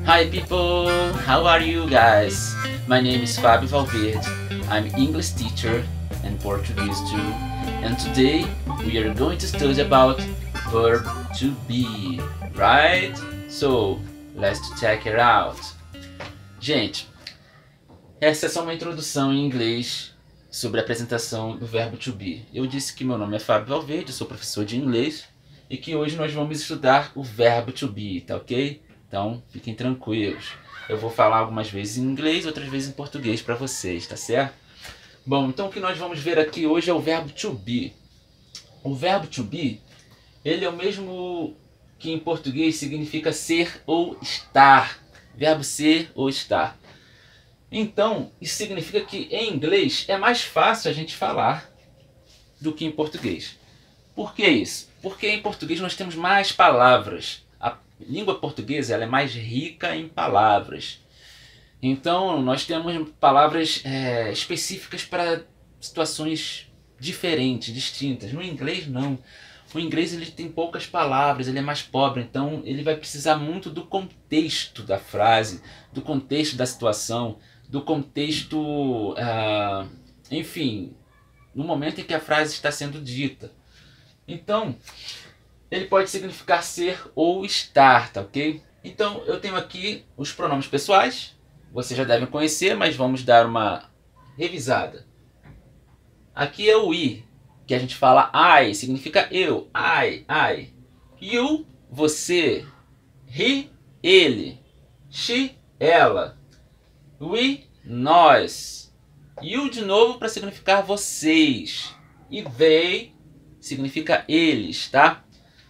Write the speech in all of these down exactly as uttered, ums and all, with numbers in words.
Hi people, how are you guys? My name is Fabio Valverde. I'm English teacher and Portuguese too. And today we are going to study about verb to be, right? So let's check it out. Gente, essa é só uma introdução em inglês sobre a apresentação do verbo to be. Eu disse que meu nome é Fábio Valverde, eu sou professor de inglês e que hoje nós vamos estudar o verbo to be, tá ok? Então fiquem tranquilos. Eu vou falar algumas vezes em inglês, outras vezes em português para vocês, tá certo? Bom, então o que nós vamos ver aqui hoje é o verbo to be. O verbo to be, ele é o mesmo que em português significa ser ou estar. Verbo ser ou estar. Então, isso significa que em inglês é mais fácil a gente falar do que em português. Por que isso? Porque em português nós temos mais palavras. A língua portuguesa ela é mais rica em palavras. Então, nós temos palavras é, específicas para situações diferentes, distintas. No inglês, não. O inglês ele tem poucas palavras, ele é mais pobre, então ele vai precisar muito do contexto da frase, do contexto da situação, do contexto, uh, enfim, no momento em que a frase está sendo dita. Então, ele pode significar ser ou estar, tá ok? Então, eu tenho aqui os pronomes pessoais, vocês já devem conhecer, mas vamos dar uma revisada. Aqui é o I, que a gente fala I, significa eu, I, I. You, você. He, ele. She, ela. We, nós. You de novo para significar vocês. E they significa eles, tá?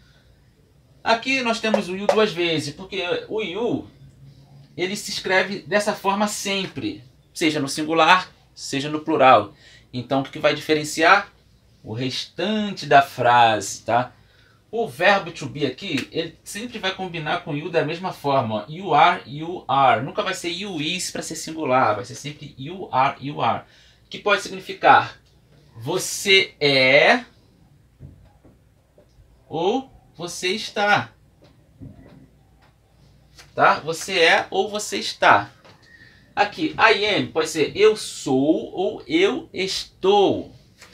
Aqui nós temos o you duas vezes, porque o you ele se escreve dessa forma sempre, seja no singular, seja no plural. Então o que vai diferenciar? O restante da frase, tá? O verbo to be aqui, ele sempre vai combinar com you da mesma forma. You are, you are. Nunca vai ser you is para ser singular. Vai ser sempre you are, you are. Que pode significar você é ou você está. Tá? Você é ou você está. Aqui, I am pode ser eu sou ou eu estou.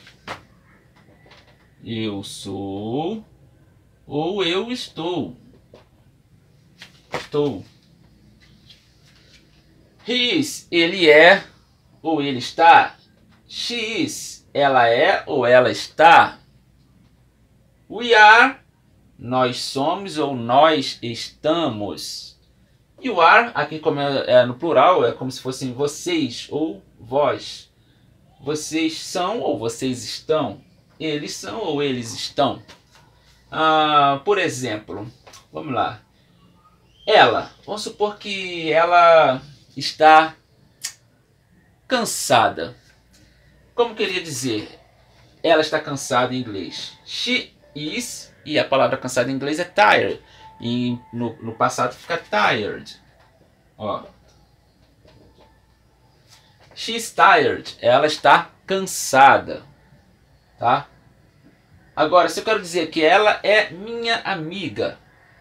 Eu sou ou eu estou. Estou. He is, ele é ou ele está. She is, ela é ou ela está. We are, nós somos ou nós estamos. You are, aqui como é, é no plural, é como se fossem vocês ou vós. Vocês são ou vocês estão. Eles são ou eles estão. Ah, por exemplo, vamos lá. Ela, vamos supor que ela está cansada. Como queria dizer? Ela está cansada em inglês. She is, e a palavra cansada em inglês é tired. E no, no passado fica tired. Ó. She's tired. Ela está cansada. Tá? Agora, se eu quero dizer que ela é minha amiga,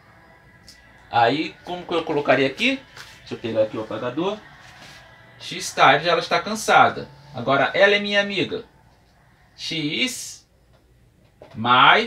aí como que eu colocaria aqui? Deixa eu pegar aqui o apagador. She's tired, ela está cansada. Agora, ela é minha amiga. She is my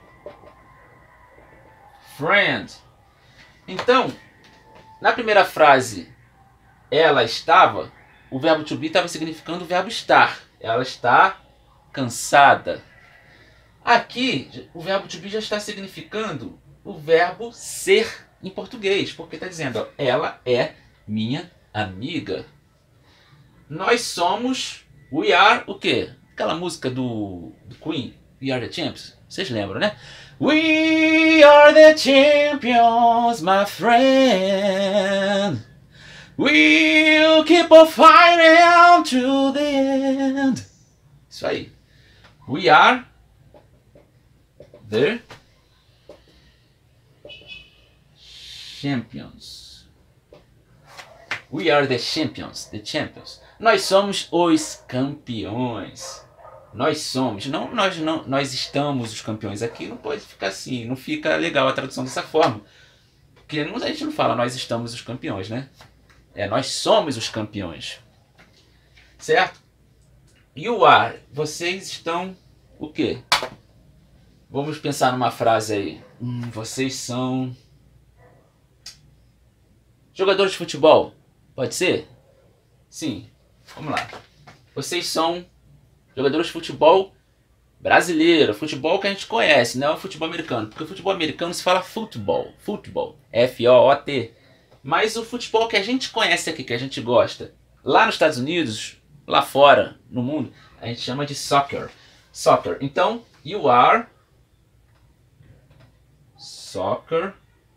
friend. Então, na primeira frase, ela estava, o verbo to be estava significando o verbo estar. Ela está cansada. Aqui, o verbo to be já está significando o verbo ser em português, porque está dizendo, ó, ela é minha amiga. Nós somos, we are o quê? Aquela música do, do Queen, We Are The Champions. Vocês lembram, né? We are the champions, my friend. We'll keep on fighting to the end. Isso aí. We are the champions. We are the champions. The champions. Nós somos os campeões. Nós somos. Não, nós, não, nós estamos os campeões. Aqui não pode ficar assim. Não fica legal a tradução dessa forma. Porque não, a gente não fala nós estamos os campeões, né? É, nós somos os campeões. Certo? You are. Vocês estão o quê? Vamos pensar numa frase aí. Hum, vocês são jogadores de futebol. Pode ser? Sim. Vamos lá. Vocês são jogadores de futebol brasileiro. Futebol que a gente conhece, não é o futebol americano. Porque o futebol americano se fala futebol. Futebol. F O O T. Mas o futebol que a gente conhece aqui, que a gente gosta, lá nos Estados Unidos, lá fora, no mundo, a gente chama de soccer. Soccer. Então, you are soccer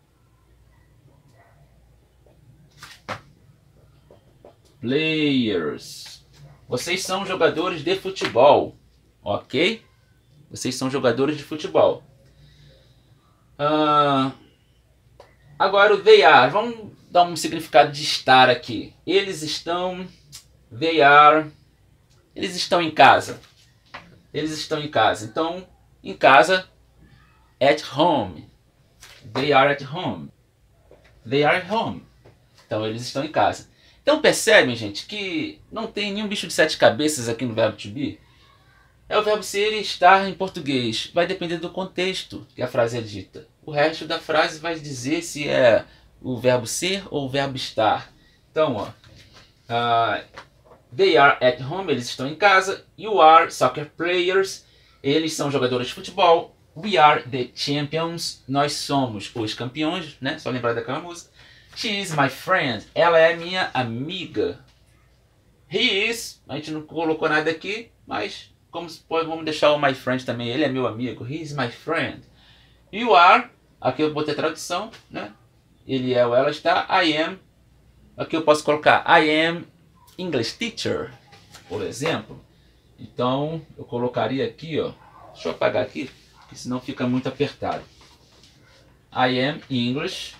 players. Vocês são jogadores de futebol. Ok? Vocês são jogadores de futebol. Uh, agora o they are. Vamos dar um significado de estar aqui. Eles estão... They are... Eles estão em casa. Eles estão em casa. Então, em casa, at home. They are at home. They are at home. Então, eles estão em casa. Então, percebem, gente, que não tem nenhum bicho de sete cabeças aqui no verbo to be? É o verbo ser e estar em português. Vai depender do contexto que a frase é dita. O resto da frase vai dizer se é o verbo ser ou o verbo estar. Então, ó. Uh, they are at home. Eles estão em casa. You are soccer players. Eles são jogadores de futebol. We are the champions. Nós somos os campeões, né? Só lembrar daquela música. She is my friend. Ela é minha amiga. He is. A gente não colocou nada aqui, mas como se pode, vamos deixar o my friend também. Ele é meu amigo. He is my friend. You are. Aqui eu botei a tradução, né? Ele é ou ela está. I am. Aqui eu posso colocar I am English teacher, por exemplo. Então eu colocaria aqui, ó. Deixa eu apagar aqui, porque senão fica muito apertado. I am English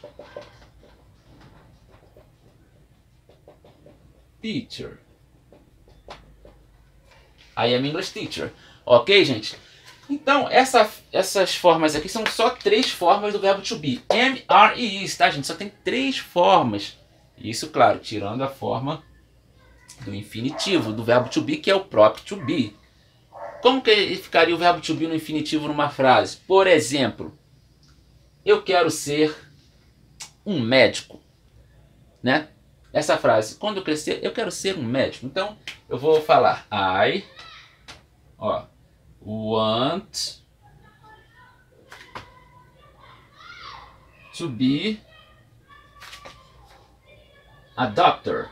teacher. I am English teacher. Ok, gente? Então, essa, essas formas aqui são só três formas do verbo to be. Am, are e is, tá, gente? Só tem três formas. Isso, claro, tirando a forma do infinitivo, do verbo to be, que é o próprio to be. Como que ficaria o verbo to be no infinitivo numa frase? Por exemplo, eu quero ser um médico, né? Essa frase, quando eu crescer, eu quero ser um médico. Então, eu vou falar I, ó, want to be a doctor.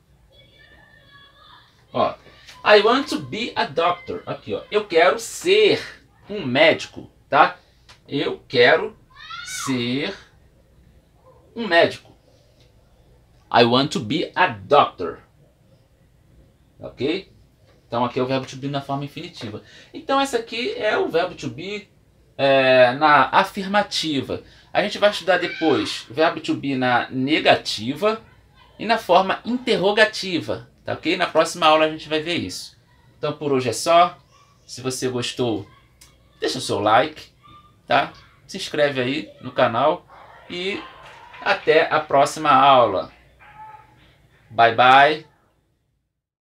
Ó, I want to be a doctor. Aqui, ó, eu quero ser um médico, tá? Eu quero ser um médico. I want to be a doctor. Ok? Então aqui é o verbo to be na forma infinitiva. Então essa aqui é o verbo to be é, na afirmativa. A gente vai estudar depois o verbo to be na negativa e na forma interrogativa. Tá ok? Na próxima aula a gente vai ver isso. Então por hoje é só. Se você gostou, deixa o seu like, tá? Se inscreve aí no canal e até a próxima aula. Bye bye.